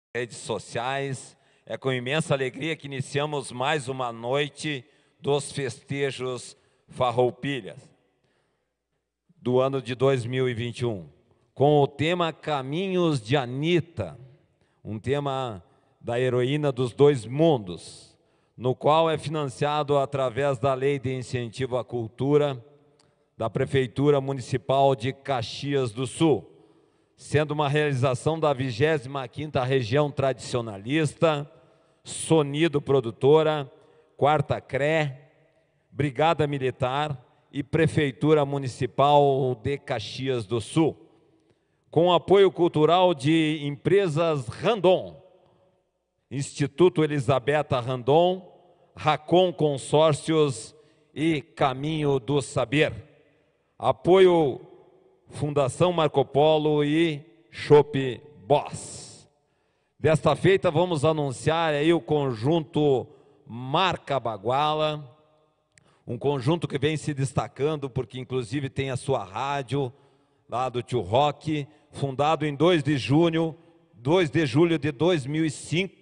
redes sociais. É com imensa alegria que iniciamos mais uma noite dos festejos Farroupilhas do ano de 2021, com o tema Caminhos de Anitta, um tema da heroína dos dois mundos, no qual é financiado através da Lei de Incentivo à Cultura da Prefeitura Municipal de Caxias do Sul, sendo uma realização da 25ª Região Tradicionalista, Sonido Produtora, 4ª CRE, Brigada Militar e Prefeitura Municipal de Caxias do Sul, com apoio cultural de empresas Randon, Instituto Elisabetta Randon, Racon Consórcios e Caminho do Saber. Apoio Fundação Marco Polo e Chopp Boss. Desta feita vamos anunciar aí o conjunto Marca Baguala, um conjunto que vem se destacando porque inclusive tem a sua rádio lá do Tio Rock, fundado em 2 de julho de 2005.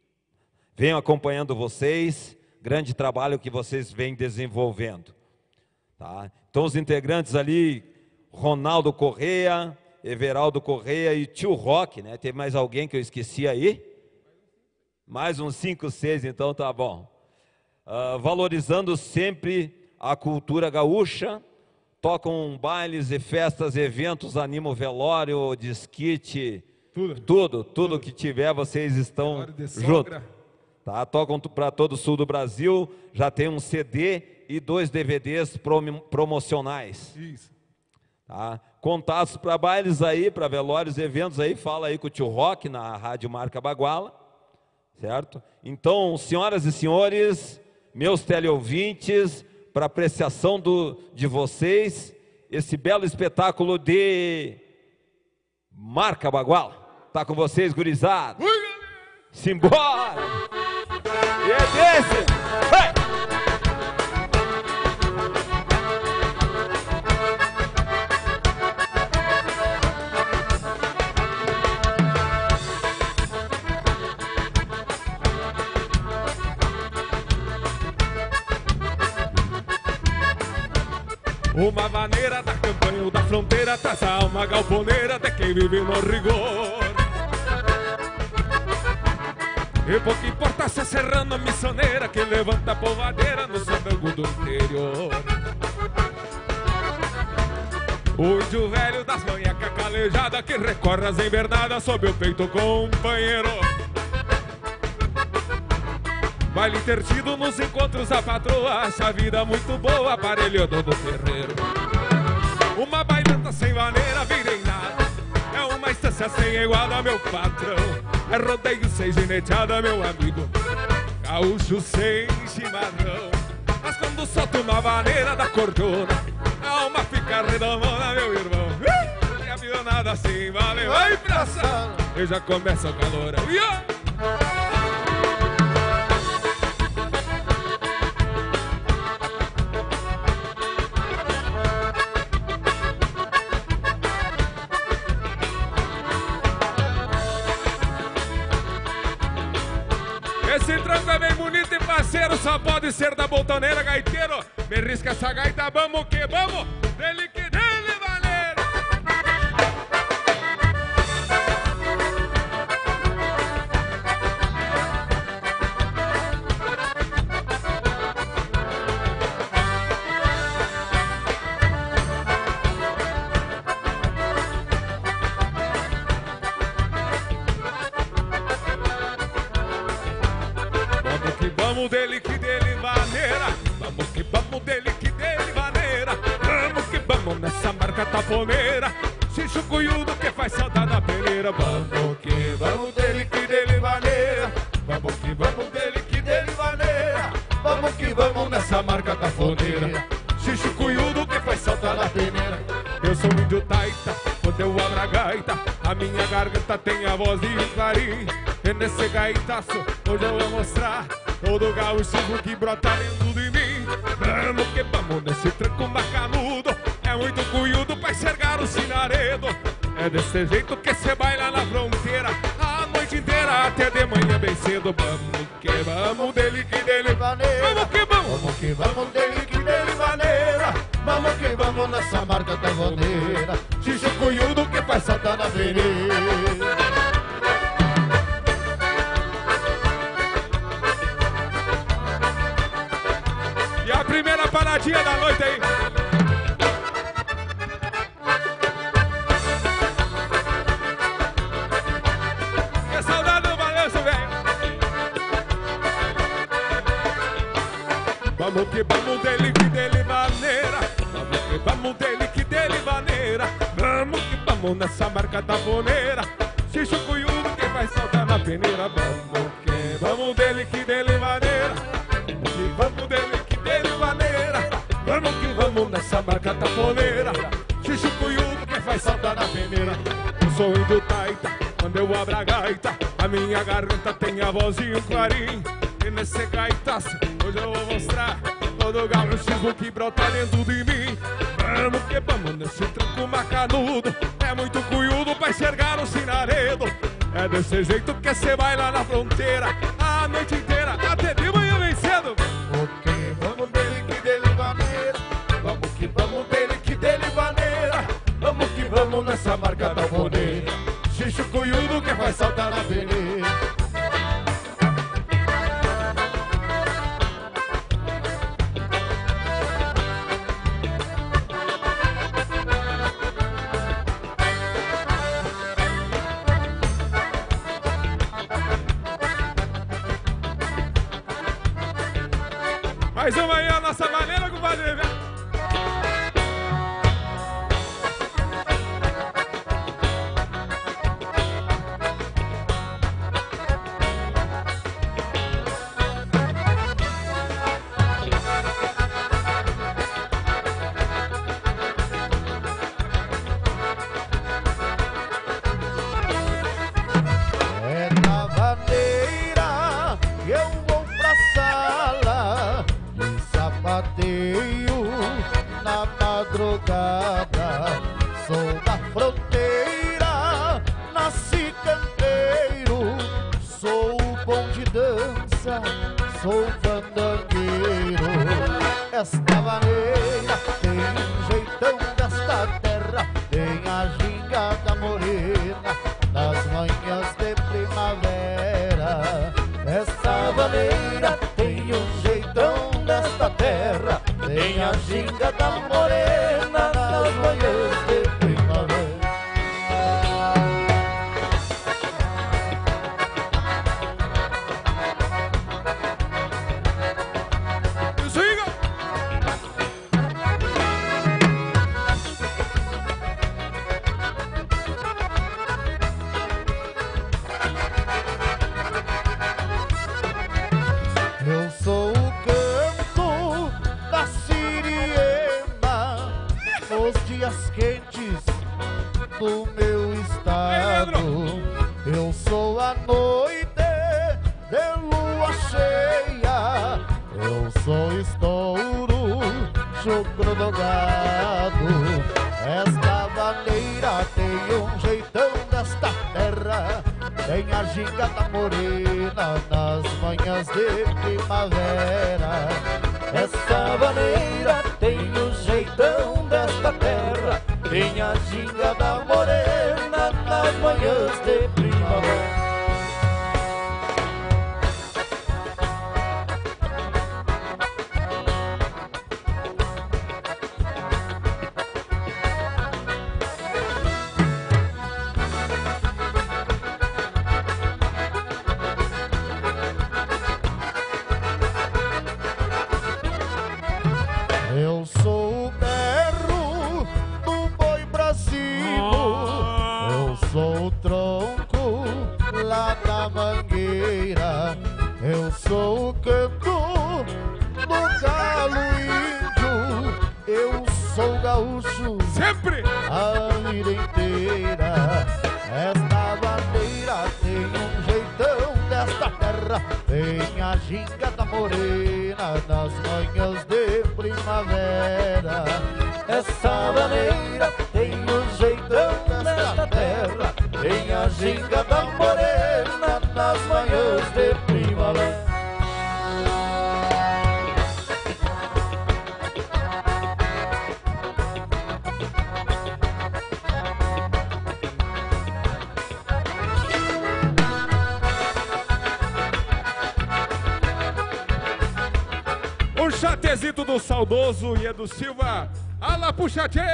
Venho acompanhando vocês, grande trabalho que vocês vêm desenvolvendo. Tá? Então os integrantes ali, Ronaldo Correia, Everaldo Correia e Tio Rock, né? Tem mais alguém que eu esqueci aí? Mais uns 5, 6, então tá bom. Valorizando sempre a cultura gaúcha, tocam bailes e festas, eventos, animam velório, desquite, tudo que tiver, vocês estão juntos. Tá? Tocam para todo o sul do Brasil, já tem um CD e 2 DVDs promocionais. Isso. Tá? Contatos para bailes aí, para velórios, eventos aí, fala aí com o Tio Rock na Rádio Marca Baguala, certo? Então, senhoras e senhores, meus teleouvintes, para apreciação de vocês, esse belo espetáculo de Marca Baguala. Tá com vocês, gurizada? Simbora! E é desse! Vai! Uma maneira da campanha ou da fronteira traz a alma galponeira de quem vive no rigor. E pouco importa se é serrana missioneira que levanta a polvadeira no sandango do interior. O índio velho das manhacas calejadas que recorre as embernadas sob o peito companheiro. Baile intertido nos encontros a patroa acha a vida muito boa, aparelhando no terreiro. Uma bailanta sem maneira vira em nada, é uma estância sem iguada, meu patrão. É rodeio sem gineteada, meu amigo, gaúcho sem chimarrão. Mas quando solta uma vaneira da cordona, a alma fica redomona, meu irmão. E a pionada assim vale, vai pra sala, e já começa o calorão. Esse tranco é bem bonito e parceiro, só pode ser da botoneira, gaiteiro. Me risca essa gaita, vamos que vamos, dele que dele, valer. Vamos dele que dele maneira, vamos que vamos dele que dele maneira, vamos que vamos nessa marca taponeira, xixo cunhudo que faz saudade na peneira. Vamos que vamos dele que dele maneira, vamos que vamos dele que dele maneira, vamos que vamos nessa marca taponeira, xixo cunhudo que faz saudade na peneira. Eu sou um índio taita, quando eu abro a gaita, a minha garganta tem a voz de clarim. E nesse gaitaço hoje eu vou mostrar todo o gaúchismo que brota dentro de mim. Vamos que vamos nesse tranco macanudo, é muito cunhudo pra enxergar o sinaredo. É desse jeito que cê baila na fronteira a noite inteira. vanedo. Vamos dele que dele vaneira. Vamos que vamos. Vamos que vamos dele que dele vaneira. Vamos que vamos nessa marca da vaneira. Xixi cunhudo que faz saltar na vereda. E a primeira paradinha da noite aí. Que saudade do balanço, velho. Vamos que vamos dele que dele maneira. Vamos que vamos dele que dele maneira. Vamos que vamos nessa marca da boneira. Xixi cunhudo que vai saltar na peneira. Vamos que vamos dele que dele maneira. Vamos que vamos dele que dele maneira. Vamos que vamos nessa marca da boneira. Xixi cunhudo que vai saltar na peneira. O som do taita, quando eu abro a gaita, a minha garganta tem a vozinha clarim. E nesse gaitaço, hoje eu vou mostrar todo o gauchismo que brota dentro de mim. Vamos que vamos nesse tranco macanudo. É muito cunhudo pra enxergar o sinaredo. É desse jeito que cê vai lá na fronteira a noite inteira, até de manhã bem cedo. Ok, vamos dele que dele vaneira. Vamos que vamos dele que dele vaneira. Vamos que vamos nessa marca da boneira. Xixi cunhudo que vai saltar na peneira. Mais uma aí, a nossa maneira, compadre. É na vaneira que eu vou pra sala de sapateio na madrugada. Sou da fronteira, nasci canteiro. Sou bom de dança, sou fandangueiro. Esta vaneira tem um jeitão desta terra. Tem a ginga da morena nas manhãs de primavera. Essa vaneira tem um jeitão desta terra. Tem a ginga da morena nas manhãs de primavera. Siga! Eu sou o canto da siriema nos dias quentes do meu estado. Eu sou a noite de lua cheia. Eu sou estouro, chucro do gado. Esta vaneira tem um jeitão desta terra. Tem a ginga da morena nas manhãs de primavera. Essa vaneira tem o jeitão desta terra. Tem a ginga da morena nas manhãs de primavera. Eu sou o berro do boi brasileiro. Eu sou o tronco lá da mangueira. Eu sou o canto do galo índio. Eu sou gaúcho Sempre! a vida inteira. Esta bandeira tem um jeitão desta terra. Tem a ginga da morena nas manhãs de primavera. Essa bandeira tem o jeitão desta terra. Tem a ginga da morena nas manhãs de primavera. Zezito do saudoso e Edu Silva. Ala puxa tchê!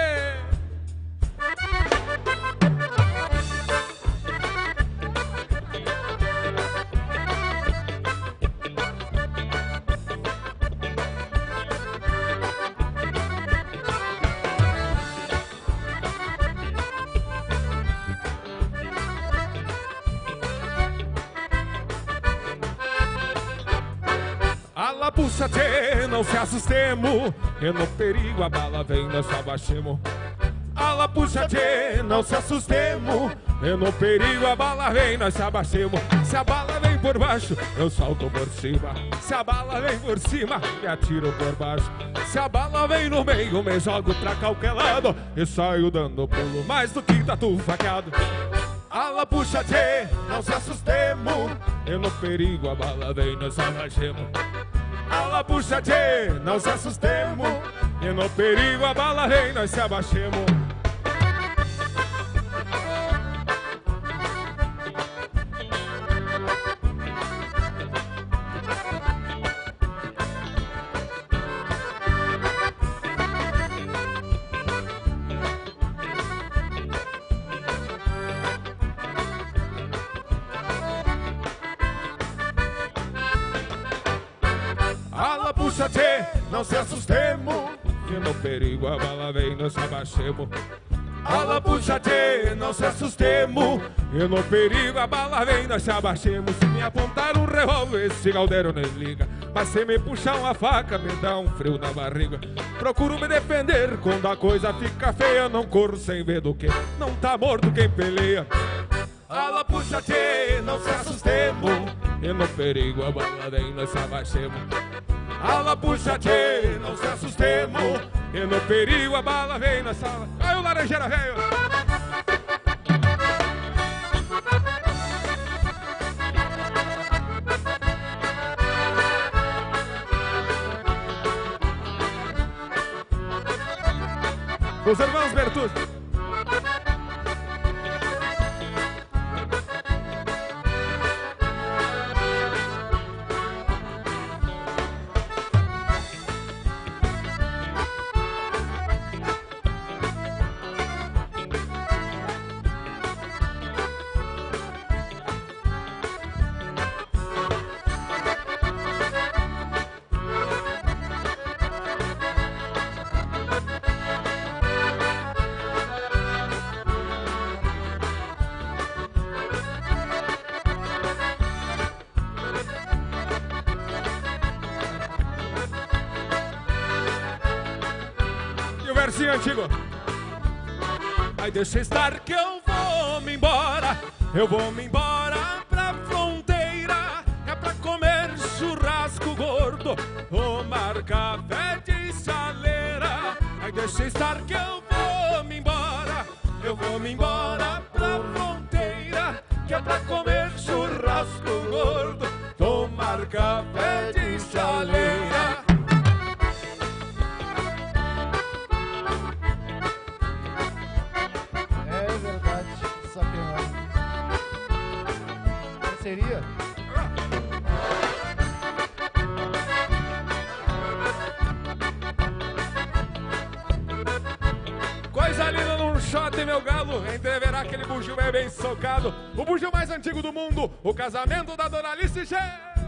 Ala puxa tchê, não se assustemos, e no perigo a bala vem, nós só abaixemos. Ala puxa tchê, não se assustemos, e no perigo a bala vem, nós se abaixemos. Se a bala vem por baixo, eu salto por cima. Se a bala vem por cima, me atiro por baixo. Se a bala vem no meio, me jogo pra qualquer lado e saio dando pulo mais do que tatu faqueado. Ala puxa tchê, não se assustemos, e no perigo a bala vem, nós se abaixemos. Ala puxa tchê, não se assustemos, e no perigo a bala vem, nós se abaixemos. Ala puxa tchê, não se assustemos, que no perigo a bala vem, nós se abaixemos. Ala puxa tchê, não se assustemos, e no perigo a bala vem, nós se abaixemos. Se me apontar um revólver, esse galdeiro nem liga, mas se me puxar uma faca, me dá um frio na barriga. Procuro me defender, quando a coisa fica feia, não corro sem ver do que não tá morto quem peleia. Ala puxa tchê, não se assustemos, e no perigo a bala vem, nós se abaixemos. Ala puxa tchê, não se assustemos, e no perigo a bala vem, nós se abaixemos. Aí o laranjeira velho! Os irmãos Bertuzzi. Versinho antigo. Ai, deixa estar que eu vou me embora. Eu vou me embora pra fronteira. É pra comer churrasco gordo, tomar café de chaleira. Ai, deixa estar que eu vou me embora. Eu vou me embora pra fronteira. Que é pra comer churrasco gordo, tomar café de chaleira. Seria? Coisa linda num shot, meu galo. Entreverá aquele bugio bem socado. O bugio mais antigo do mundo, o casamento da Doralice G.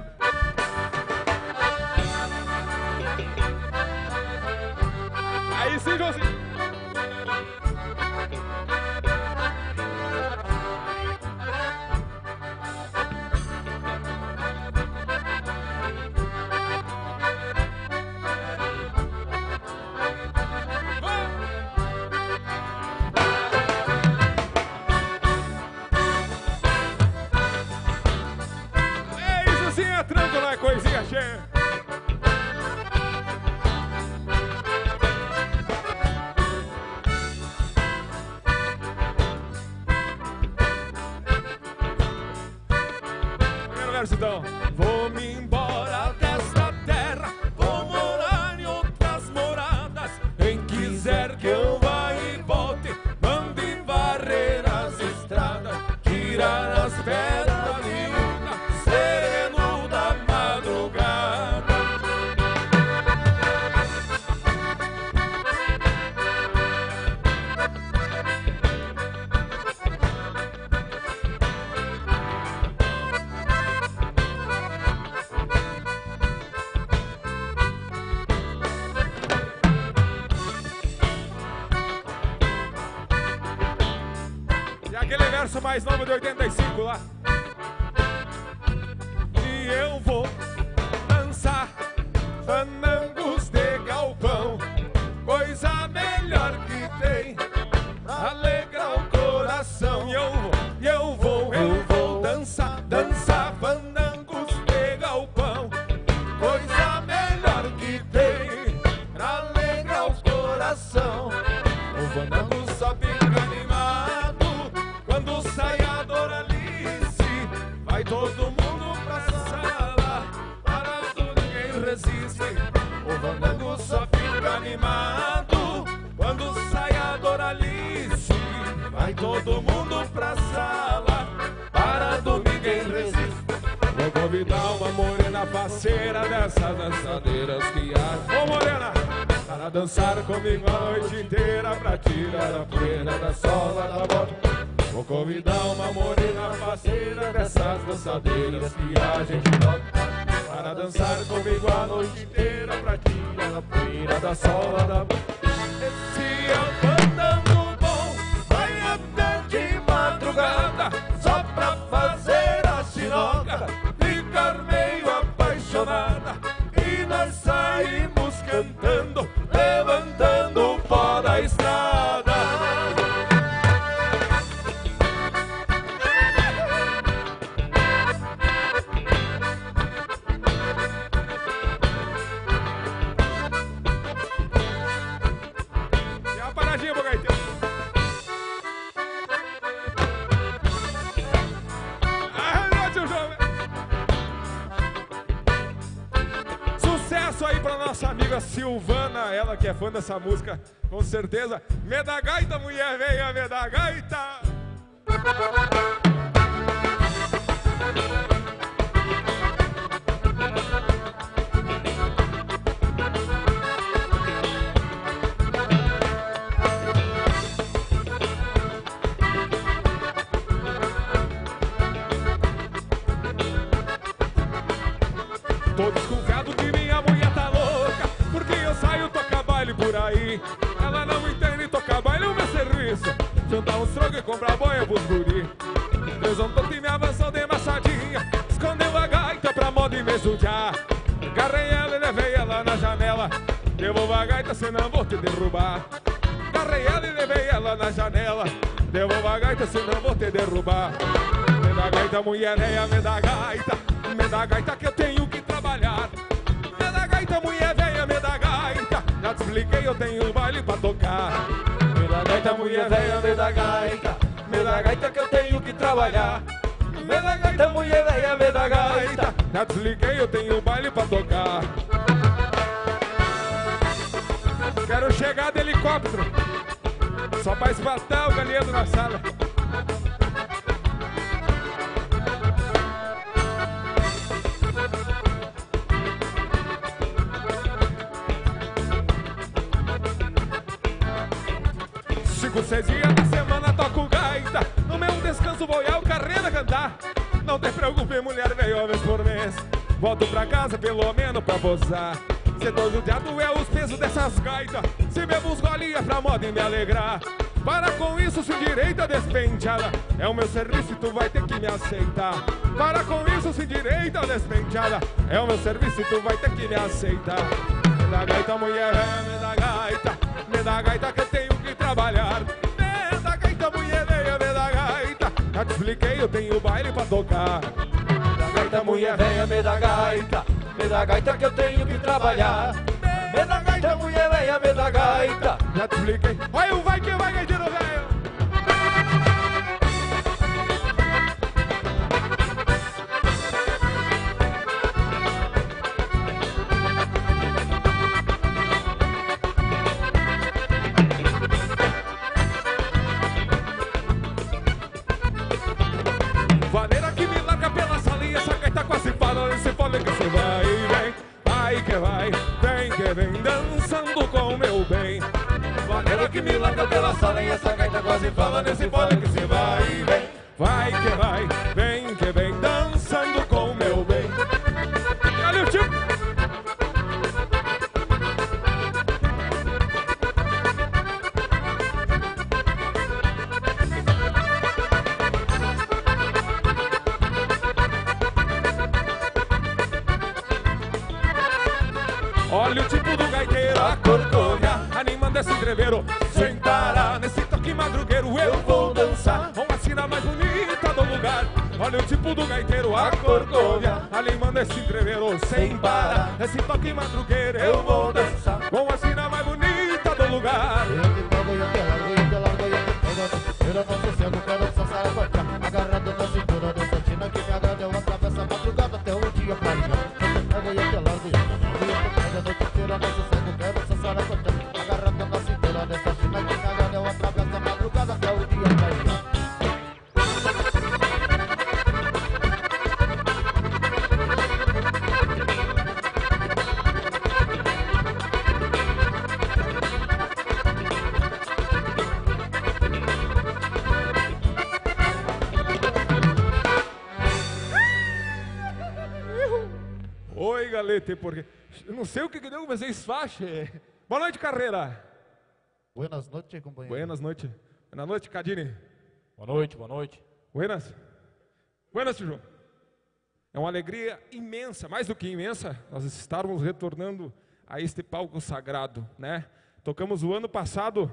Aí sim, Joãozinho. Coisinha cheia. Primeiro verso então. Vou-me embora desta terra, vou morar em outras moradas. Quem quiser que eu vá e volte, mande varrer as estradas, tirar as pedras sereno da madrugada. mais novo de 85 lá. E eu vou dançar fandangos de galpão, coisa melhor que tem, alegrar o coração. E eu vou dançar fandangos de galpão, coisa melhor que tem, alegrar o coração. O fandango só fica animado quando sai a Doralice. Vai todo mundo pra sala, parado ninguém resiste. O fandango só fica animado quando sai a Doralice. Vai todo mundo pra sala, parado ninguém resiste. Vou convidar uma morena parceira dessas dançadeiras que há. Ô morena, para dançar comigo a noite inteira, pra tirar a poeira da sola da bota. Vou convidar uma morena parceira dessas dançadeiras que a gente toca, para dançar comigo a noite inteira, pra tirar a poeira da sola da bota. Esse é o fandango bom, vai até de madrugada, só pra fazer a sinoca, ficar meio apaixonada. E nós saímos cantando, levantando o pó da estrada. E a paradinha pro gaiteiro. Arranjou, tio João. Sucesso aí pra nossa amiga Silvana, ela que é fã dessa música, com certeza. Me dá gaita, mulher, venha, me dá gaita. Tô desconfiado que minha mulher tá louca, porque eu saio tocar baile por aí. Ela não entende tocar baile, é o meu serviço. Juntar uns trogos e comprar boia pros guri. Presuntou que me avançou de maçadinha, escondeu a gaita pra moda e me judiar. Agarrei ela e levei ela na janela, devolva a gaita senão vou te derrubar. Agarrei ela e levei ela na janela, devolva a gaita senão vou te derrubar. Me dá gaita, mulher véia, me dá gaita. Me dá gaita que eu tenho que trabalhar. Me dá gaita, mulher véia, me dá gaita. Já te expliquei, eu tenho um baile pra tocar. Me dá gaita, mulher véia, me dá gaita. Me dá gaita que eu tenho que trabalhar. Me dá gaita, mulher véia, me dá gaita. Já te expliquei, eu tenho um baile pra tocar. Quero chegar de helicóptero, só pra espantar o galinheiro na sala. Cinco, 6 dias na semana toco gaita, no meu descanso vou ao carreira cantar. Não te preocupe, mulher, veio uma vez por mês, volto pra casa pelo menos pra posar. Se todo dia é os pesos dessas gaitas, se bebo uns golinhos pra moda e me alegrar. Para com isso, sem direita despenteada, é o meu serviço e tu vai ter que me aceitar. Para com isso, sem direita despenteada, é o meu serviço e tu vai ter que me aceitar. Me dá gaita, mulher, me dá gaita. Me dá gaita que eu tenho que trabalhar. Me dá gaita, mulher, me dá gaita. Já te expliquei, eu tenho baile pra tocar. Me dá gaita, mulher, venha, me dá gaita. Me dá gaita que eu tenho que trabalhar. Me dá gaita, mulher, venha, me dá gaita. Já te expliquei. Olha o vai que vai, gaiteiro velho. Vaneira que me larga pela salinha, essa gaita quase fala, esse fala que você vai e vem. Vai que vai, vem que vem, dançando com o meu bem. Vaneira que me larga pela salinha, essa gaita quase fala, nesse fala que você vai e vem. Vai que vai, vem que vem, dançando com o meu bem. Olha o tipo. corcovia, animando esse entreveiro sem parar. Nesse toque madrugueiro eu vou dançar com a sina mais bonita do lugar. Olha o tipo do gaiteiro, a corcovia, animando esse entreveiro sem parar. Nesse toque madrugueiro eu vou dançar com a sina mais bonita do lugar. Agarrado na cintura dessa tina que me agrada, eu atravesso a madrugada até o dia clarear. Eu ia te largo, eu ia te pego a noite inteira, no sossego quero essa saracota. Agarrado na cintura dessa tina que me agrada, eu atravesso a madrugada até o dia clarear. Oi, galete, porque eu não sei o que deu, mas vocês fazem. Boa noite, Carreira. Buenas noites, companheiro. Buenas noites. Boa noite, Cadine. Boa noite, boa noite. Buenas. Buenas, João. É uma alegria imensa, mais do que imensa, nós estarmos retornando a este palco sagrado, né? Tocamos o ano passado.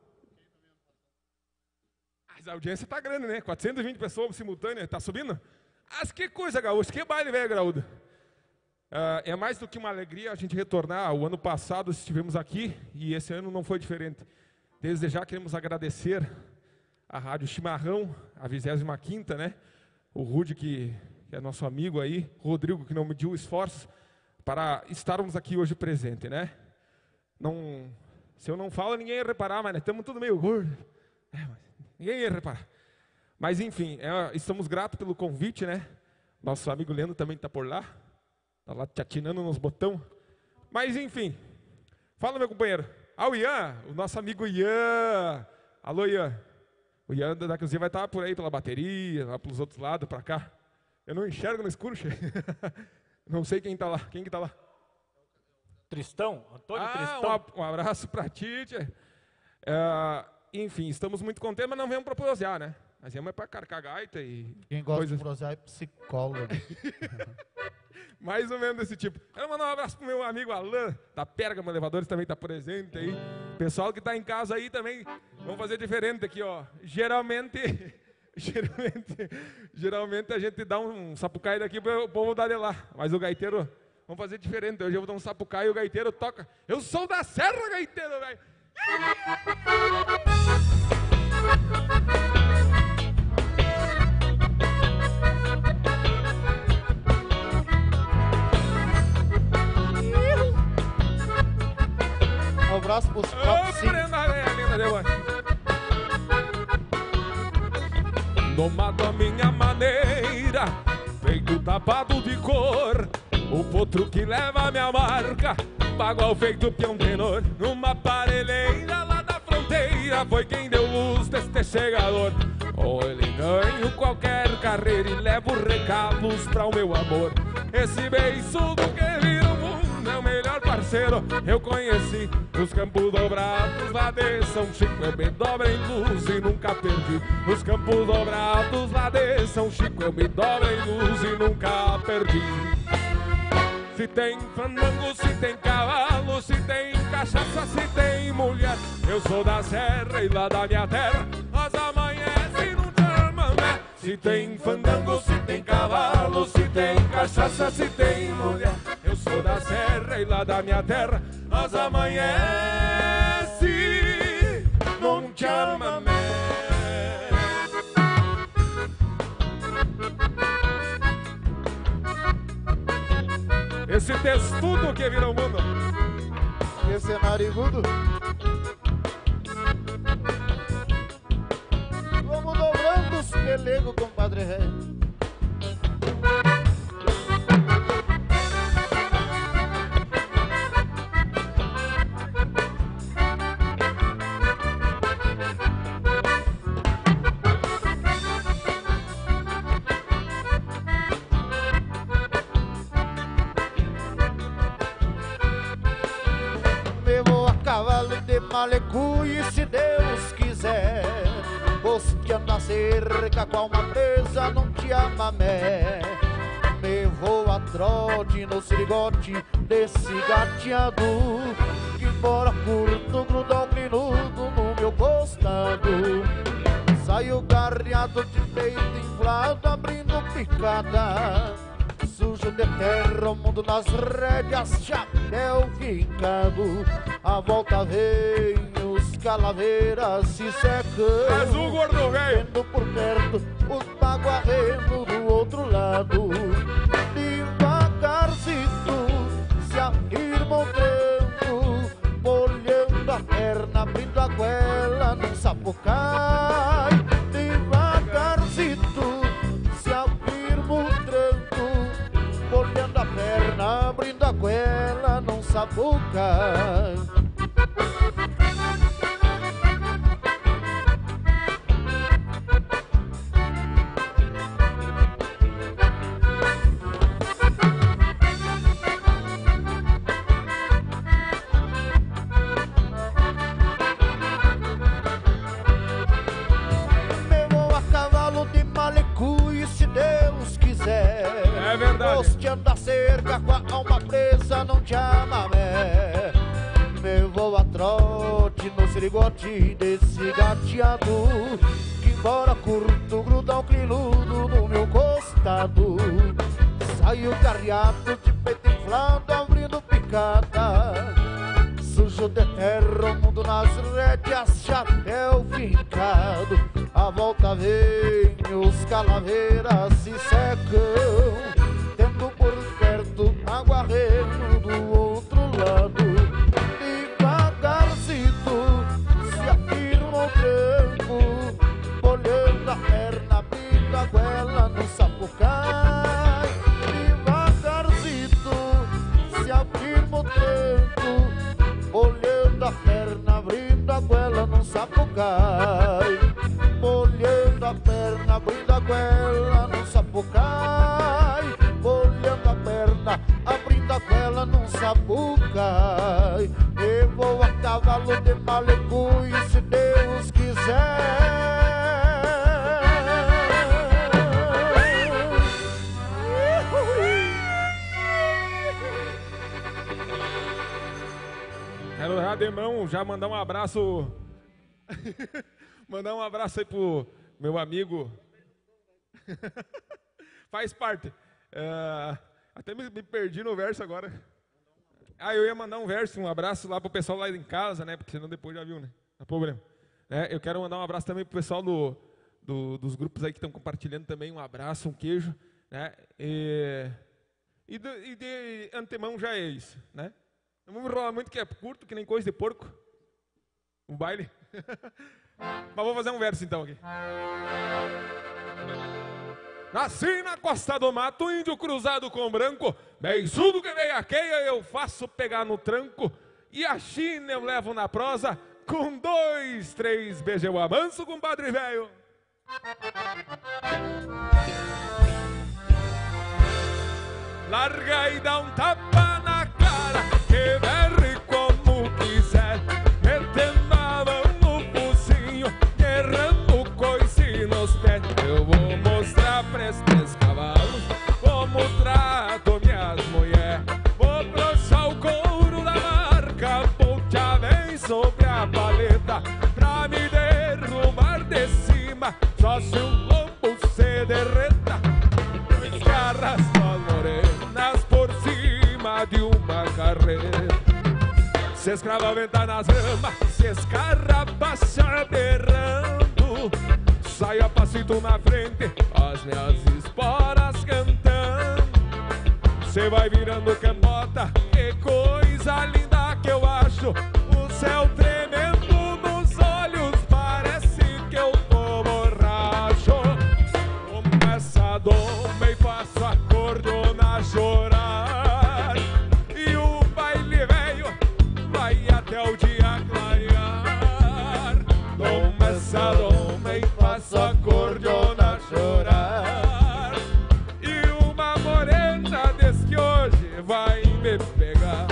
Mas a audiência tá grande, né? 420 pessoas simultâneas, tá subindo? Mas que coisa, gaúcho, que baile, velho, graúdo. É mais do que uma alegria a gente retornar. O ano passado estivemos aqui e esse ano não foi diferente. Desde já queremos agradecer a Rádio Chimarrão, a 25ª, né? O Rude, que é nosso amigo aí, o Rodrigo, que não mediu esforços para estarmos aqui hoje presente, né? Não, se eu não falo, ninguém ia reparar, mas estamos tudo meio gordo. Ninguém ia reparar. Mas enfim, estamos gratos pelo convite, né? Nosso amigo Leandro também está por lá. Está lá te atinando nos botões. Mas enfim, fala, meu companheiro. O Ian, o nosso amigo Ian. Alô, Ian. O Ian da cozinha vai estar por aí pela bateria, lá pelos outros lados, para cá. Eu não enxergo no escuro, che. Não sei quem está lá. Quem que está lá? Tristão, Antônio Tristão. Um abraço para ti, tchê. Enfim, estamos muito contentes, mas não viemos para prosear, né? Nós viemos para carcar gaita e quem gosta coisas... de prosear é psicólogo. Mais ou menos desse tipo. Quero mandar um abraço pro meu amigo Alan, da Pérgamo Elevadores, também está presente aí. Pessoal que está em casa aí também, vamos fazer diferente aqui, ó. Geralmente a gente dá um sapucaí daqui para o povo dar de lá. Mas o gaiteiro, vamos fazer diferente. Hoje eu vou dar um sapucaí e o gaiteiro toca. Eu sou da Serra, gaiteiro, velho. Um abraço pros próprios sim. Domado a minha maneira, feito tapado de cor, o potro que leva a minha marca, bagual feito peão tenor, numa parelheira lá da fronteira, foi quem deu luz deste chegador. Ou ele ganho qualquer carreira e levo recados pra o meu amor. Esse beiçudo que vira o mundo é o melhor parceiro eu conheci nos Campos Dobrados lá de São Chico. Eu me dobro em luz e nunca perdi. Nos Campos Dobrados lá de São Chico eu me dobro em luz e nunca perdi. Se tem fandango, se tem cavalo, se tem cachaça, se tem mulher, eu sou da serra e lá da minha terra nós amanhece num chamamé. Se tem fandango, se tem cavalo, se tem cachaça, se tem mulher, eu sou da serra e lá da minha terra nós amanhece num chamamé. Esse testudo que vira o mundo. Esse é narigudo. Vamos dobrando os pelegos, compadre rei. Malecuia, se Deus quiser, bosteando na cerca qual uma presa num chamamé. Me vou a trote no sirigote desse gateado que embora curto, grudou minudo no meu costado. Saiu garreado de peito inflado, abrindo picada. Sujo de terra, o mundo nas rédeas, chapéu fincado. A volta vem os calaveiras se secando. Azul, gordo, velho. Vendo por perto os baguarrendo do outro lado. Devagarcito se afirma o tranco, molhando a perna, abrindo a goela num sapucai. Devagarcito se afirma o tranco, molhando a perna, abrindo a goela num sapucai. É verdade. Costeando a cerca com a alma presa num chamamé. Me vou a trote no sirigote desse gateado, que embora curto, gruda um criludo no meu costado. Saiu carreado de peito inflado, abrindo picada. Sujo de terra, o mundo nas rédeas, chapéu fincado. A volta vem os calaveiras se secam, tendo por perto aguarrendo do outro lado. Devagarcito se afirma o tranco, olhando a perna, abrindo a goela no sapucai. Devagarcito se afirma o tranco, olhando a perna, abrindo a goela no sapucai. Molhando a perna, abrindo a goela num sapucai. Molhando a perna, abrindo a goela num sapucai. Eu vou a cavalo de Malicuí, se Deus quiser. Quero já de mão, já mandar um abraço. Mandar um abraço aí pro meu amigo. Faz parte. Até me perdi no verso agora. Eu ia mandar um verso, um abraço lá pro pessoal lá em casa, né? Porque senão depois já viu, né? Não é problema. Eu quero mandar um abraço também pro pessoal dos grupos aí que estão compartilhando também. Um abraço, um queijo, né? E de antemão já é isso, né? Não vamos enrolar muito, que é curto, que nem coisa de porco. Um baile. Mas vou fazer um verso então aqui. Nasci na costa do mato, índio cruzado com branco, beiçudo que veio a queia eu faço pegar no tranco, e a China eu levo na prosa, com 2, 3 beijos eu amanso, compadre velho. Larga e dá um tapa na cara, que berre como quiser, metendo a mão no focinho, errando coice nos pés. Eu vou mostrar pra estes cavalos como trato minhas mulheres. Vou broxar o couro da marca, ponte vem sobre a paleta, pra me derrubar de cima, só se o lombo se derreta. Dois garras morenas por cima de uma carreira. Se escrava venta nas ramas, se escarrapacha berrando, sai a passito na frente, as minhas esporas cantando. Cê vai virando cambota, que coisa linda que eu acho. O céu tremendo nos olhos, parece que eu tô borracho. Começa a doma e faço a cordona chorar, e o baile velho vai até o dia clarear. Começa a doma e faço a cordona chorar, e uma morena diz que hoje vai me pegar.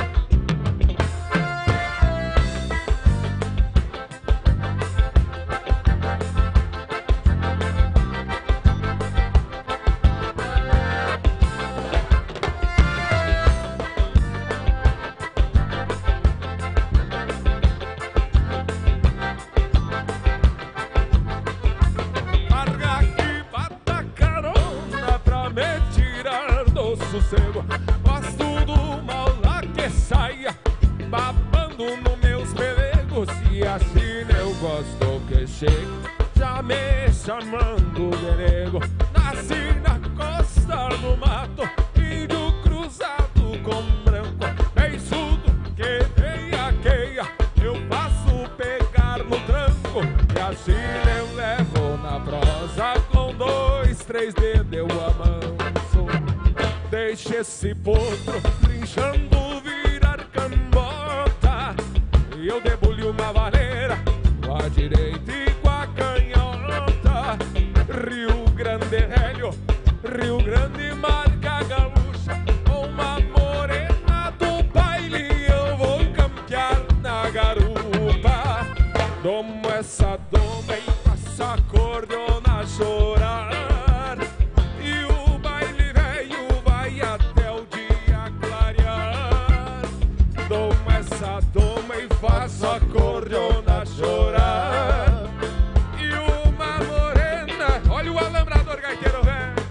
sossego. Gosto do mal lá que saia babando nos meus pelegos. E assim eu gosto que chegue já me chamando de nego. Nasci na costa do mato, índio cruzado com branco, beiçudo que veiaqueia, eu faço pegar no tranco. E assim eu levo na prosa, com 2, 3 dedos eu amanso. Deixa esse potro trinchando virar cambota, e eu debulho uma vaneira com a direita e com a canhota. Rio Grande velho, Rio Grande marca gaúcha, uma morena do baile eu vou campear na garupa. Domo essa doma e faço a acordeona chorar, e o baile velho vai até o dia clarear. Domo essa doma e faço a acordeona chorar, e uma morena, olha o alambrador gaiteiro velho.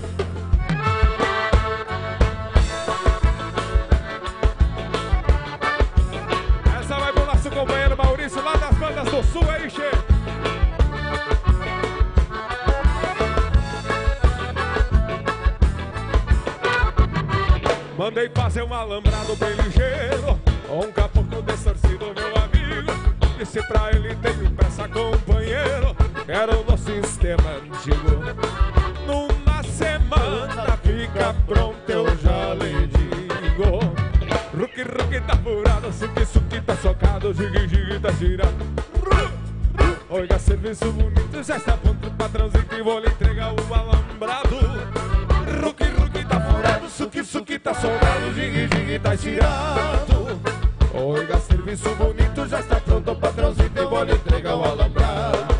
Essa vai pro nosso companheiro Maurício lá das bandas do Sul aí, che. Mandei fazer um alambrado bem ligeiro, um caboclo distorcido, meu amigo. Disse pra ele, tenho pressa, companheiro, quero no sistema antigo. Numa semana fica pronto, eu já lhe digo. Ruki, ruki tá furado, suki, suki tá socado, jigi, jigi tá girado. Oiga, serviço bonito, já está pronto, patrãozinho, e vou lhe entregar o alambrado. Ruki, ruki tá furado, suki, suki tá soldado, jigi, jigi tá girado. Oiga, serviço bonito, já está pronto, patrãozinho, e vou lhe entregar o alambrado.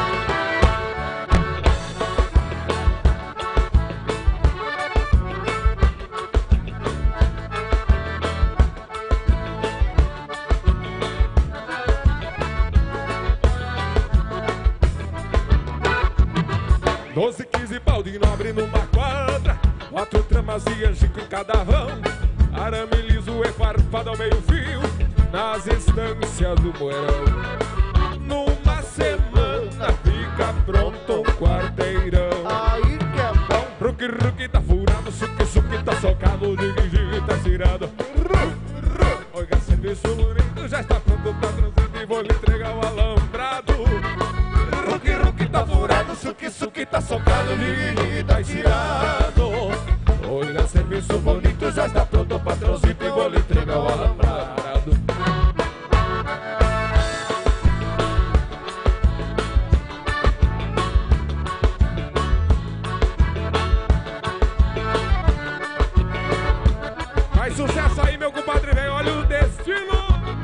Doze, 15 balde nobre numa quadra, 4 tramas e angico em cada vão, arame liso e farpado ao meio fio, nas estâncias do moerão. Numa semana fica pronto um quarteirão. Aí que é bom. Ruki, ruki tá furado, suki, suki tá socado, jigi, jigi tá girado. Oiga, serviço bonito, já está pronto, patrãozinho, e vou lhe entregar o alambrado. Ruki, ruki tá furado, suki, suki tá socado, jigi, tá girado. Olha, serviço bonito, já está pronto, patrãozinho, e vou lhe entregar o alambrado. Faz sucesso aí, meu compadre velho, olha o destino.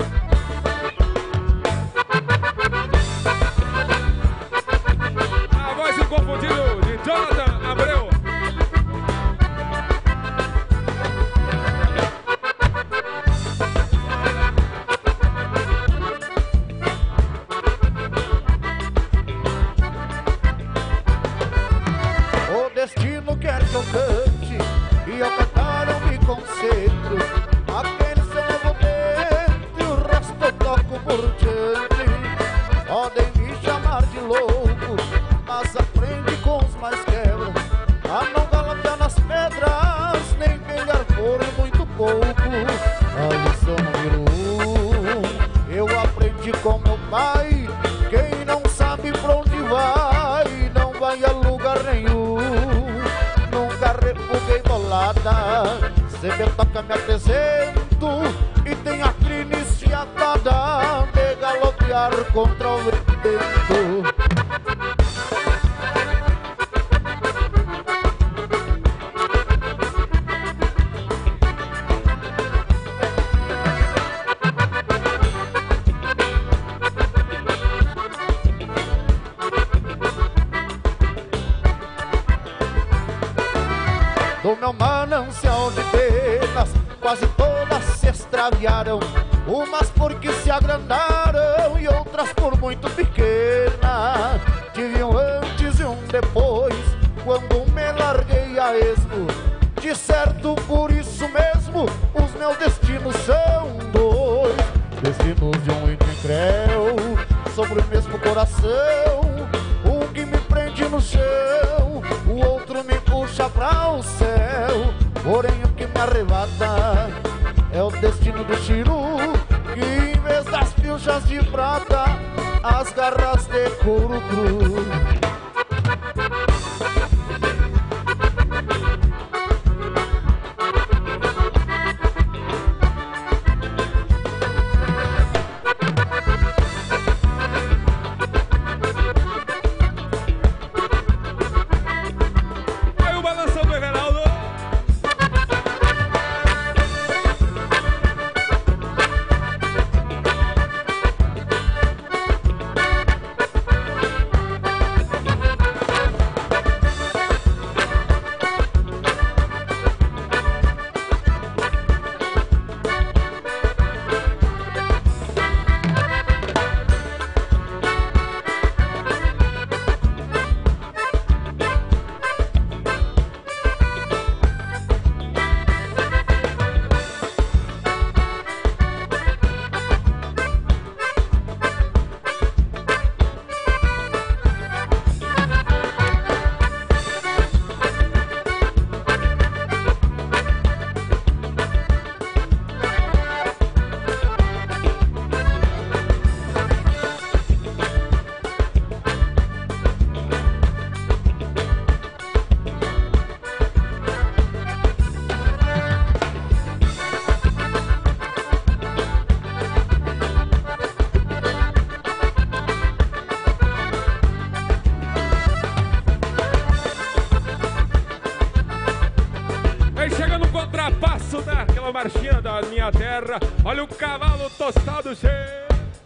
A voz inconfundível de Jonathan Abreu. O destino quer que eu cante, e ao cantar eu me concentro. Aquele seu levo dentro e o resto eu toco por diante. Podem me chamar de louco, mas aprende com os mais quebra a não galopear nas pedras, nem pegar por muito pouco. A lição número 1 eu aprendi com meu pai: quem não sabe pra onde vai, não vai a lugar nenhum. Nunca refuguei bolada, sempre eu toca me apresento, e tenho a crina esfiatada de galopear contra o vento. Do meu manancial de penas, quase todas se extraviaram, umas porque se agrandaram e outras por muito pequena. Tive um antes e um depois, quando me larguei a esmo de certo, por isso mesmo os meus destinos são dois. Destinos de um índio creu sobre o mesmo coração. Um que me prende no chão, o outro me puxa pra o céu. Porém o que me arrebata é o destino do Chiru, que em vez das pilchas de prata, as garras de couro cru. Marchinha da minha terra, olha o cavalo tostado cheio.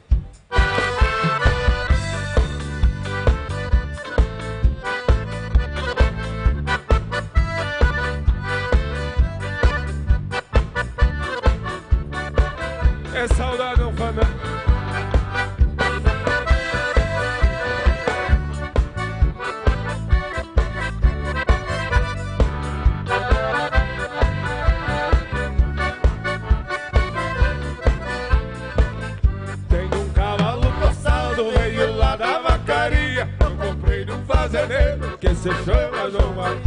É saudade, não fã. Que se chama João Maria.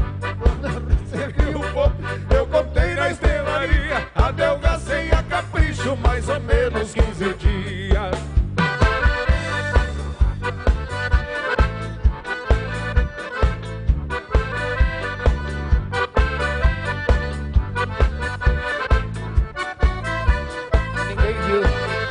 Eu contei na estelaria, adelgacei a capricho, mais ou menos 15 dias. Ninguém viu.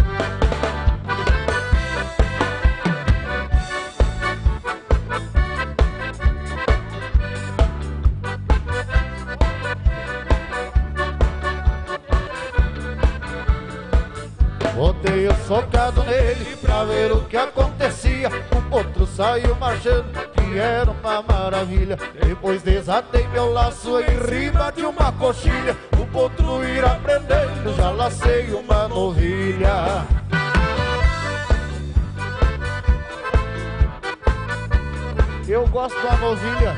Botei o socado nele pra ver o que acontecia. O potro saiu marchando, que era uma maravilha. Depois desatei meu laço em riba de uma coxilha. O potro ir aprendendo, já lacei uma novilha. Eu gosto da novilha.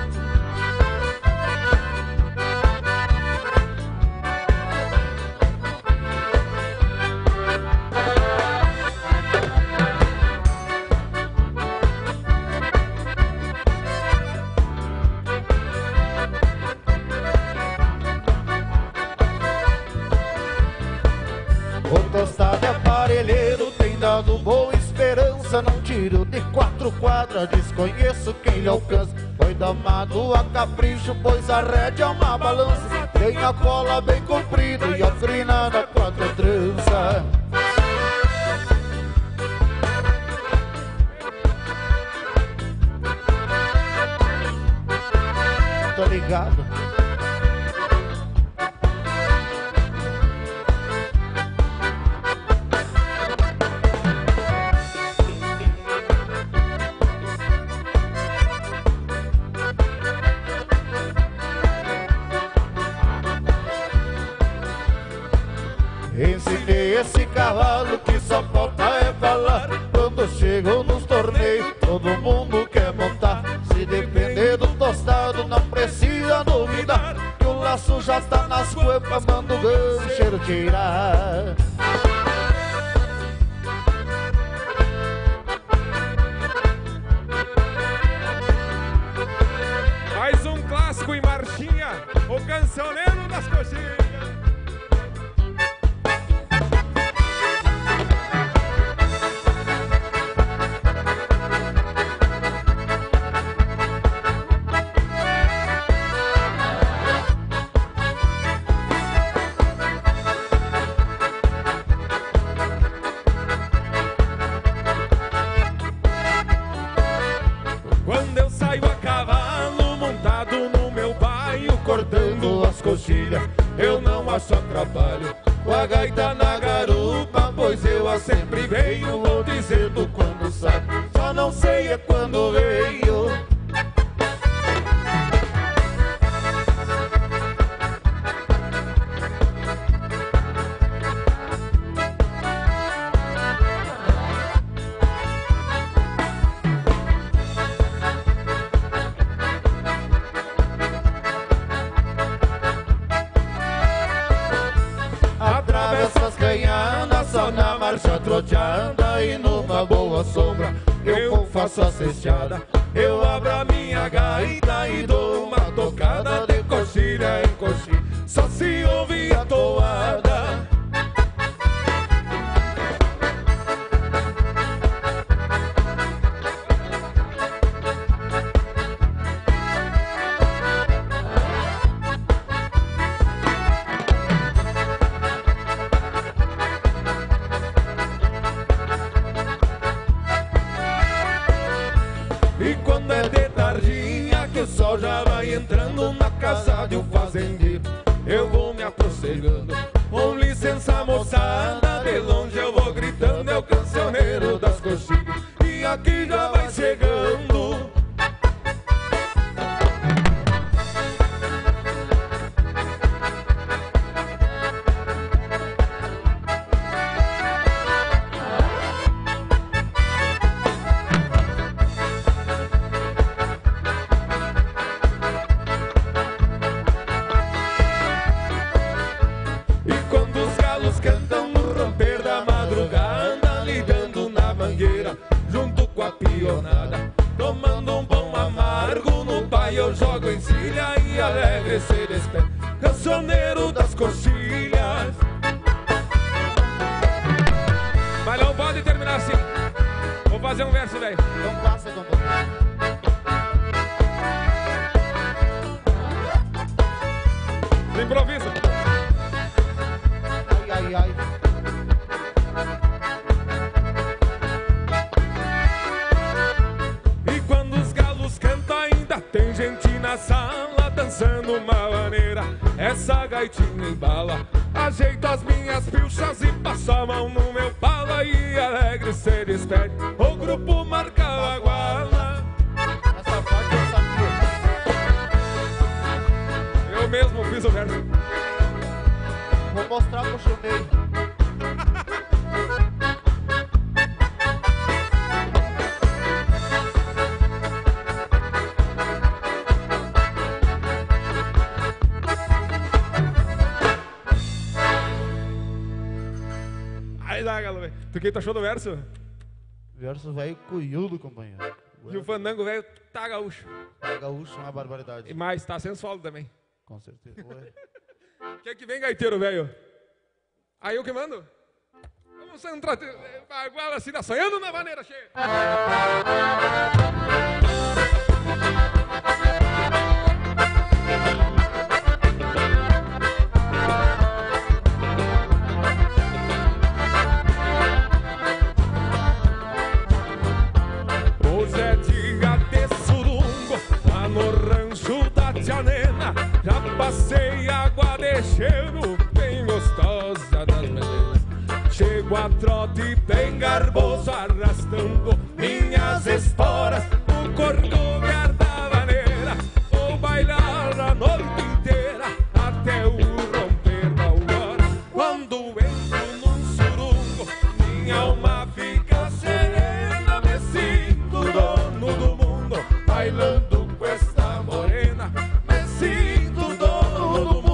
O tostado aparelheiro tem dado boa esperança. Não tiro de 4 quadras, desconheço quem lhe alcança. Foi domado a capricho, pois a rédea é uma balança. Tem a cola bem comprida e a crina na 4 trança. Tô ligado. Ensinei esse cavalo que só falta é falar. Quando chego nos torneios, todo mundo quer montar. Se depender do tostado, não precisa duvidar, que o braço já tá nas cuepas, manda o gancheiro tirar. Mais um clássico em marchinha, o cancioneiro das coxinhas. Quando eu saio a cavalo, montado no meu baio, cortando as coxilhas, eu não acho trabalho. Com a gaita na garupa, pois eu a sempre venho, vou dizendo quando sai, só não sei é quando veio. Só na marcha troteada e numa boa sombra eu faço a cesteada. Eu abro a minha gaita e dou uma tocada de coxilha em coxilha, só se ouve a toada. E quando é de tardinha que o sol já vai entrando na casa de um fazendeiro, eu vou me aproximando. Com licença, moçada, de longe eu vou gritando, é o cancioneiro das coxilhas, e aqui já vai chegando. Cantam no romper da madrugada, lidando na mangueira, junto com a pionada, tomando um pão amargo no pai eu jogo em cilha e alegre se despede, cancioneiro das coxilhas. Mas não pode terminar assim, vou fazer um verso, velho. Então passa, companheiro. Improvisa. Ai, ai. E quando os galos cantam ainda tem gente na sala dançando uma maneira, essa gaitinha embala, ajeito as minhas pilchas e passo a mão no meu pala e alegre se despede, o grupo marca a guala. Essa parte eu sabia. Eu mesmo fiz o verso. Vou mostrar pro chumeiro. Aí lá, galo, velho. Tu que achou do verso? Verso velho cunhudo, companheiro. E o fandango velho tá gaúcho. Tá gaúcho, uma barbaridade. E mais, tá sensual também. Com certeza. Ué. Quem que vem, gaiteiro, velho? Aí eu que mando? Vamos entrar. Agora assim, sonhando na maneira cheia. Hoje é dia de surungo, lá no rancho da Tia Nena. Já passei água de cheiro, bem gostosa das melenas. Chego a trote bem garboso, arrastando minhas esporas. O corcoviar da maneira, vou bailar a noite inteira, até o romper da aurora. Quando entro num surungo, minha alma fica serena. Me sinto dono do mundo, bailando com esta morena. Me sinto dono do mundo,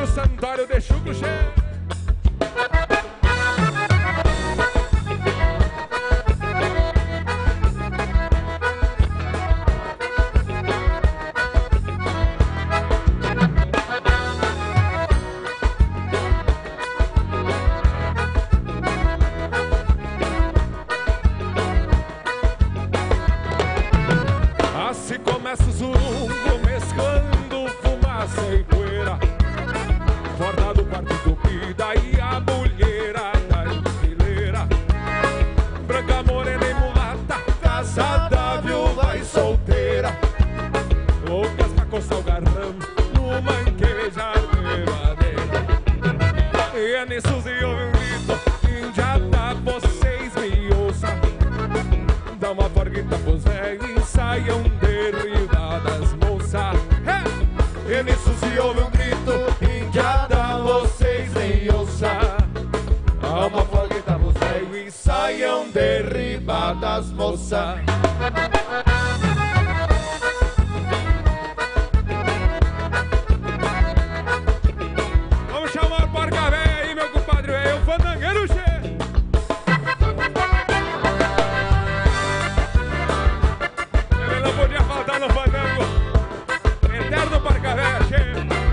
Antônio Santório de Chucruxê. Assim começa o zungo, mesclando fumaça e poeira. Fora do quarto entupida e a mulherada enfileira. Branca, morena e mulata, casada, viúva e solteira. Loucas pra coçar o garrão no manquejar de madeira. E é nisso se ouve um grito, indiada, vocês me ouçam. Dá uma forguita pros velhos e saiam derribadas, moça. E nisso se ouve um grito, indiada, vocês me ouçam. Dá uma forguita pros velhos e saiam derribadas, moça. Vamos chamar o porca véia aí, meu compadre, é o fandangueiro che. Ele não podia faltar no fandango. Eterno porca véia che.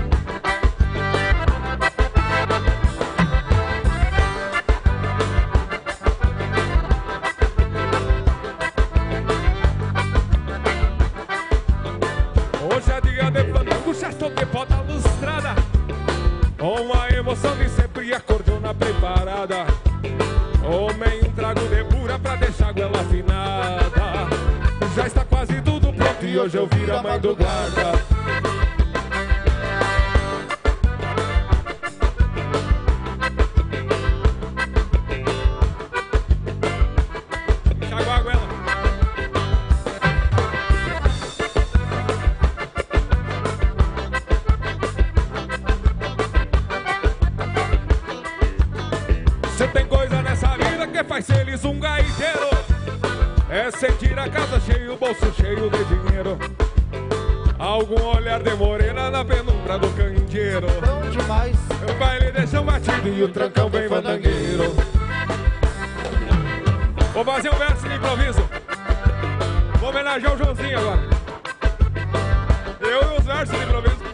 Hoje é dia de fandango, já estou de bota lustrada. Uma emoção de sempre, a cordona preparada. Homem, um trago de pura pra deixar a goela afinada. Já está quase tudo pronto e hoje eu viro a mãe do guarda. Enxaguar a goela. Se tem coisa nessa vida que faz feliz um gaiteiro, é sentir a casa cheia, o bolso cheio de dinheiro. Algum olhar de morena na penumbra do candeeiro. Bom demais. O baile deixa batido e o trancão vem fandangueiro. Vou fazer um verso de improviso. Vou homenagear o Joãozinho agora. Eu e os versos de improviso.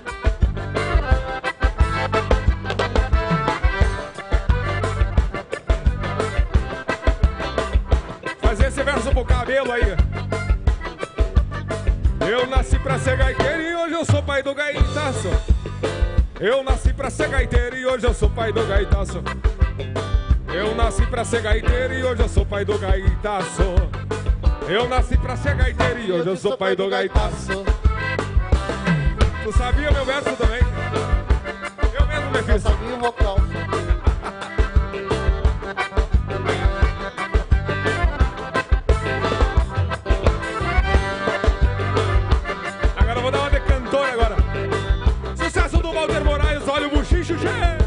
Fazer esse verso pro cabelo aí. Eu nasci pra ser gaiteiro e hoje eu sou pai do gaitaço. Eu nasci pra ser gaiteiro e hoje eu sou pai do gaitaço. Eu nasci pra ser gaiteiro e hoje eu sou pai do gaitaço. Eu nasci pra ser gaiteiro e hoje eu sou pai do gaitaço. Tu sabia meu verso também? Eu mesmo me fiz. Eu sabia o vocal. Agora eu vou dar uma de cantor agora. Sucesso do Walter Moraes, olha o buchicho cheio.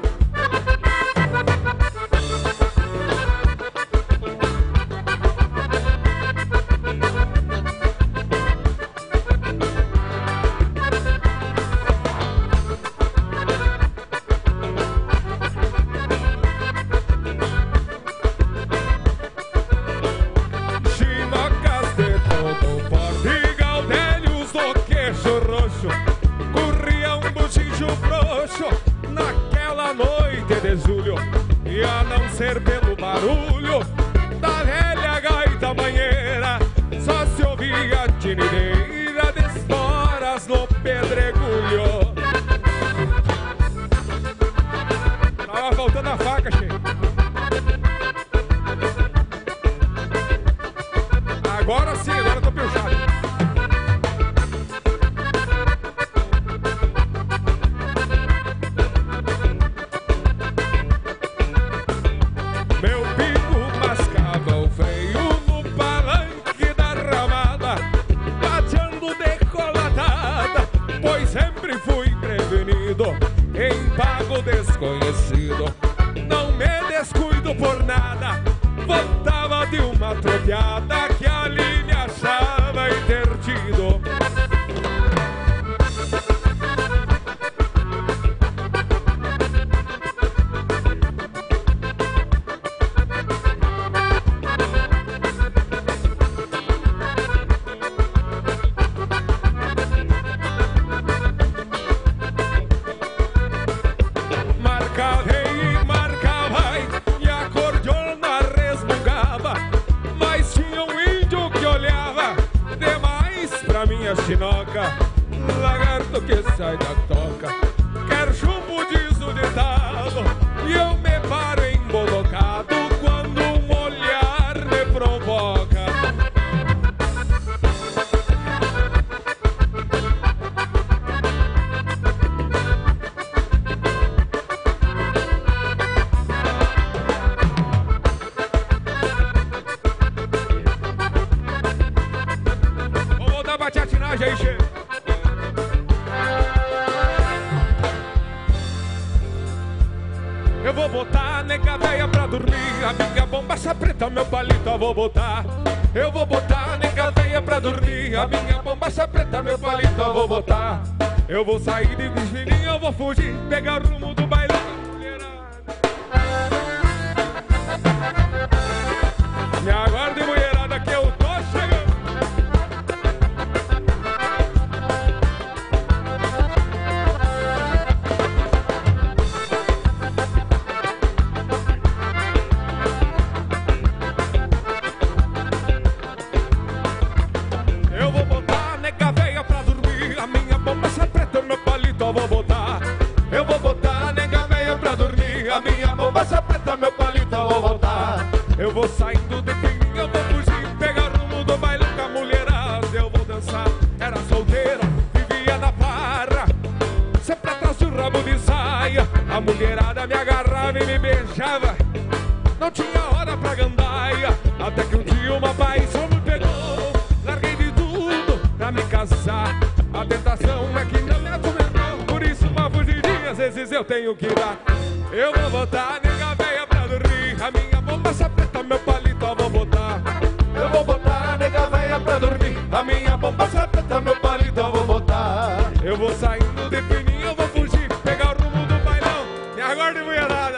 Chinocas de todo porte, gaudélios do queixo roxo. Corria um buchicho frouxo naquela noite de julho. E a não ser pelo barulho da velha gaita banheira, só se ouvia a tinideira de esporas no pedregulho. Tava faltando a faca, cheio. Agora sim, agora eu tô pilchado. Meu pingo mascava o freio no palanque da ramada, bateando decolatada, pois sempre fui prevenido em pago desconhecido. Não me descuido por nada, voltava de uma troteada que ali me achava entertido. lagarto que sai da toca. Quer chumbo, diz o ditado, e eu me paro embolocado quando um olhar me provoca. Vou voltar pra tiatinagem aí, che. Eu vou botar nega véia pra dormir, a minha bombacha preta, meu palito eu vou botar. Eu vou botar nega véia pra dormir, a minha bombacha preta, meu palito eu vou botar. Eu vou sair de vigilinha, eu vou fugir, pegar o rumo do bailão da mulherada. Me aguarde, mulherada, que eu tô chegando. Eu vou botar, eu vou botar nega véia pra dormir, a minha bombacha preta, meu palito eu vou botar. Eu vou saindo de fininho, eu vou fugir, pegar o rumo do bailão com a mulherada. Eu vou dançar, era solteira, vivia na farra, sempre atrás de um rabo de saia. A mulherada me agarrava e me beijava, não tinha hora pra gandaia. Até que um dia uma paixão me pegou, larguei de tudo pra me casar. A tentação é que não me atormentou, por isso uma fugidinha às vezes eu tenho que dar. Eu vou botar nega véia pra dormir, a minha bombacha preta, meu palito eu vou botar. Eu vou botar nega véia pra dormir, a minha bombacha preta, meu palito eu vou botar. Eu vou saindo de fininho, eu vou fugir, pegar o rumo do bailão. Me aguarde, mulherada.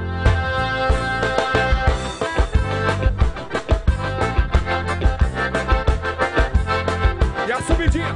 E a subidinha.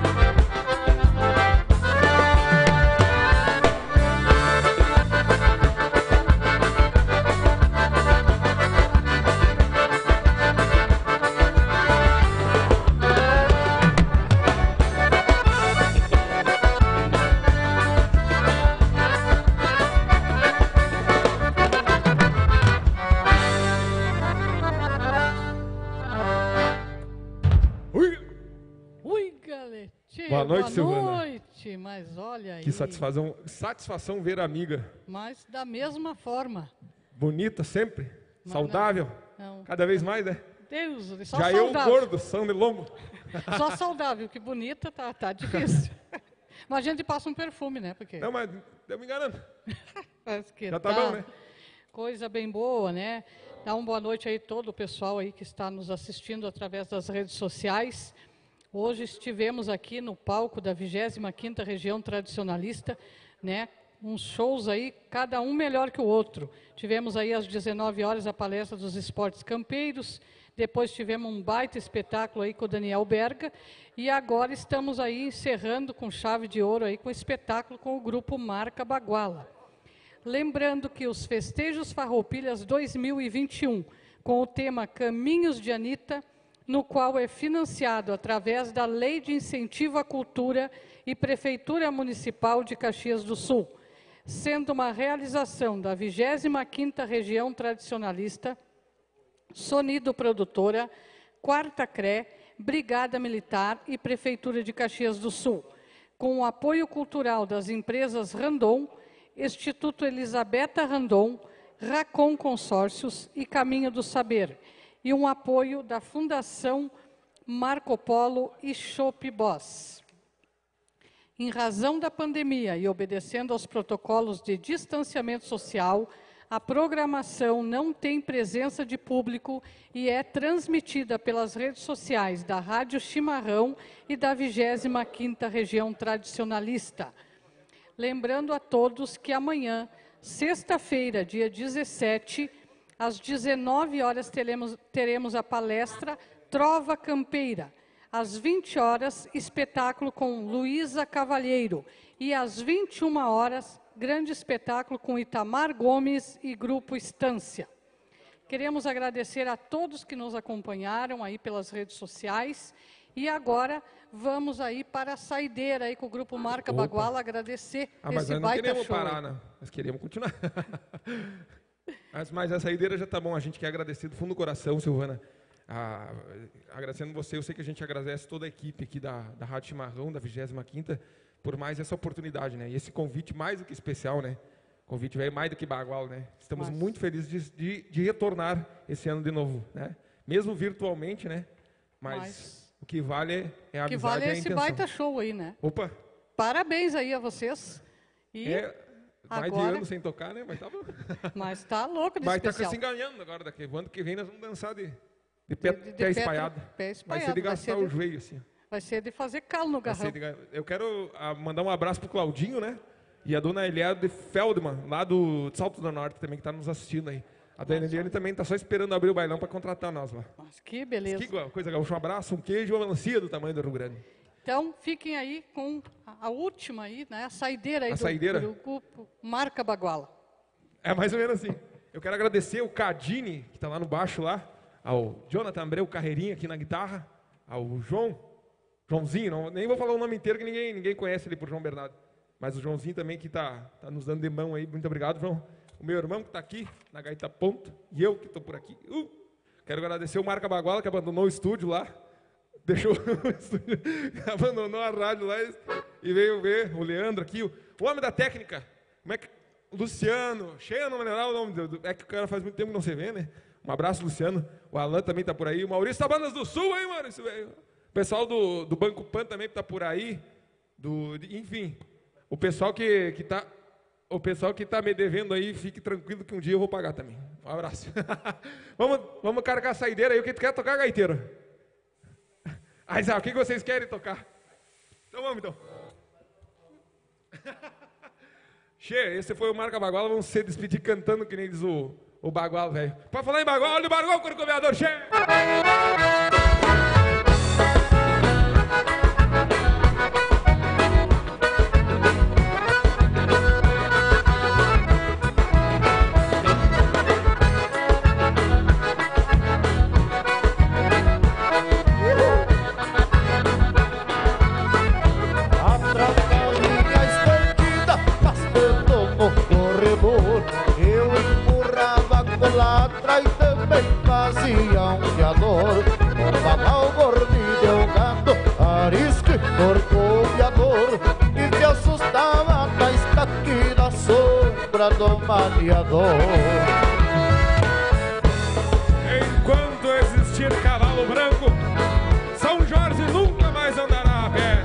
Boa noite, Silvana. Boa noite, mas olha aí. Que satisfação ver a amiga. Mas da mesma forma. Bonita sempre, Mas saudável, não. cada vez mais, né? Deus, só Já saudável. eu gordo, são de lombo. Só saudável, que bonita, tá difícil. Mas a gente passa um perfume, né? Porque... Não, mas eu me enganando. Mas que Já tá bom, né? Coisa bem boa, né? Dá uma boa noite aí todo o pessoal aí que está nos assistindo através das redes sociais. Hoje estivemos aqui no palco da 25ª Região Tradicionalista, né? Uns shows aí, cada um melhor que o outro. Tivemos aí às 19 horas a palestra dos esportes campeiros, depois tivemos um baita espetáculo aí com o Daniel Berga, e agora estamos aí encerrando com chave de ouro aí com o espetáculo com o grupo Marca Baguala. Lembrando que os festejos Farroupilhas 2021, com o tema Caminhos de Anitta, no qual é financiado através da Lei de Incentivo à Cultura e Prefeitura Municipal de Caxias do Sul, sendo uma realização da 25ª Região Tradicionalista, Sonido Produtora, 4ª CRE, Brigada Militar e Prefeitura de Caxias do Sul, com o apoio cultural das empresas Randon, Instituto Elisabetta Randon, Racon Consórcios e Caminho do Saber, e um apoio da Fundação Marco Polo e Chopp Boss. Em razão da pandemia e obedecendo aos protocolos de distanciamento social, a programação não tem presença de público e é transmitida pelas redes sociais da Rádio Chimarrão e da 25ª Região Tradicionalista. Lembrando a todos que amanhã, sexta-feira, dia 17, às 19 horas teremos a palestra Trova Campeira. Às 20 horas, espetáculo com Luísa Cavalheiro. E às 21 horas, grande espetáculo com Itamar Gomes e Grupo Estância. Queremos agradecer a todos que nos acompanharam aí pelas redes sociais E agora vamos aí para a saideira aí com o Grupo Marca Baguala, agradecer mas esse nós não baita queremos show. parar, né? Nós queríamos continuar. mas a saideira já tá bom, a gente quer agradecer do fundo do coração, Silvana. Agradecendo você, eu sei que a gente agradece toda a equipe aqui da Rádio Chimarrão, da 25ª, por mais essa oportunidade, né? E esse convite mais do que especial, né? Convite veio mais do que bagual, né? Estamos muito felizes de retornar esse ano de novo, né? Mesmo virtualmente, né? Mas o que vale é a amizade e a intenção. O que vale é esse baita show aí, né? Opa! Parabéns aí a vocês. E mais agora... de ano sem tocar, né? Mas tá bom. Mas tá louco de Mas especial. tá se enganando agora. O ano que vem nós vamos dançar de pé espalhado. Pé espalhado. Vai ser de gastar o joelho, assim. Vai ser de fazer calo no garrão. Eu quero mandar um abraço pro Claudinho, né? E a dona Eliade Feldman, lá do Salto do Norte, também, que está nos assistindo aí. A dona Eliane também está só esperando abrir o bailão para contratar nós lá. Mas que beleza. Que coisa gaúcha. Um abraço, um queijo e uma melancia do tamanho do Rio Grande. Então, fiquem aí com a última aí, né? A saideira aí do grupo Marca Baguala. É mais ou menos assim. Eu quero agradecer o Cadini, que está lá no baixo lá, ao Jonathan Abreu Carreirinha aqui na guitarra, ao Joãozinho, nem vou falar o nome inteiro que ninguém conhece ele por João Bernardo. Mas o Joãozinho também que está nos dando de mão aí. Muito obrigado, João. O meu irmão que está aqui, na gaita ponta. E eu que estou por aqui. Quero agradecer o Marca Baguala, que abandonou o estúdio lá. Deixou o estúdio, abandonou a rádio lá e veio ver o Leandro aqui. O homem da técnica. Como é que... Luciano. Cheio não lembrar o nome. É que o cara faz muito tempo que não se vê, né? Um abraço, Luciano. O Alan também está por aí. O Maurício da Bandas do Sul, hein, Maurício? O pessoal do Banco Pan também está por aí. Enfim... O pessoal que tá me devendo aí, fique tranquilo que um dia eu vou pagar também. Um abraço. vamos carregar a saideira aí. O que tu quer tocar, gaiteiro? O que vocês querem tocar? Então vamos, então. Che, esse foi o Marca Baguala. Vamos se despedir cantando, que nem diz o Bagual, velho. Pode falar em Bagual, olha o Bagual, corcoveador, che! Lá atrás também fazia um fiador, com bagual gordinho, eu gato, arisque, corcoviador, e te assustava na estaque da sombra do malhador. Enquanto existir cavalo branco, São Jorge nunca mais andará a pé.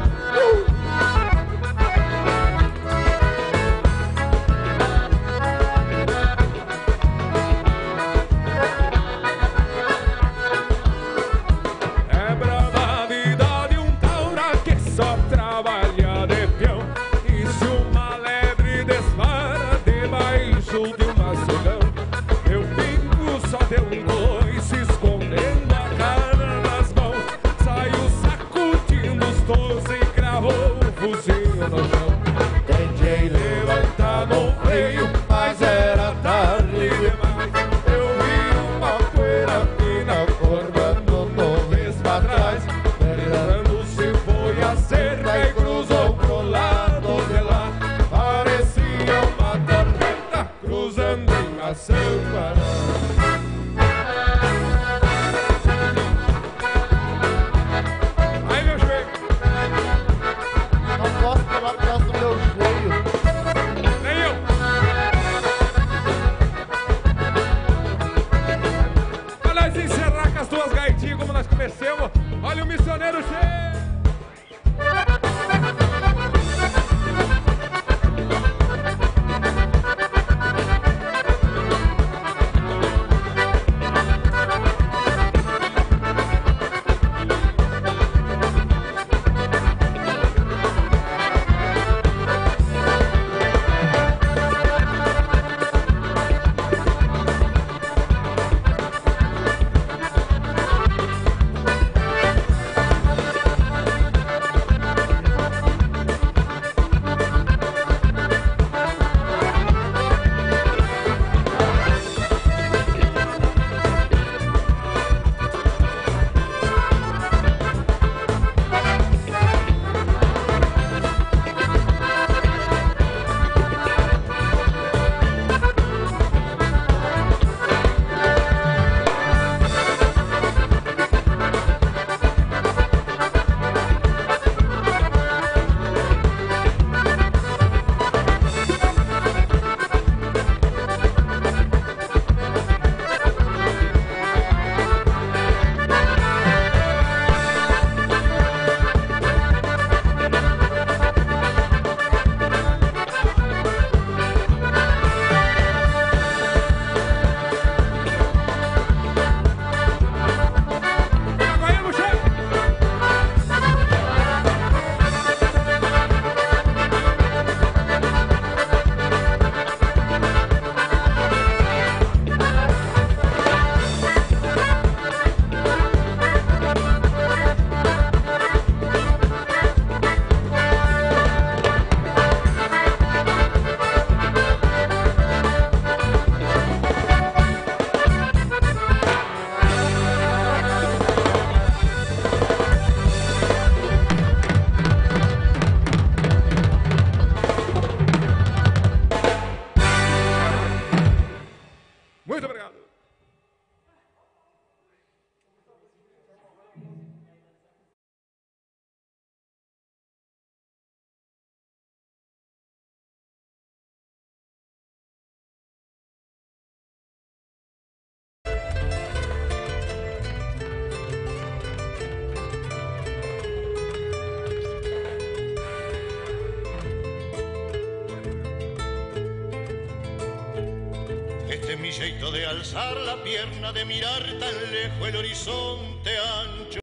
es mi jeito de alzar la pierna, de mirar tan lejos el horizonte ancho.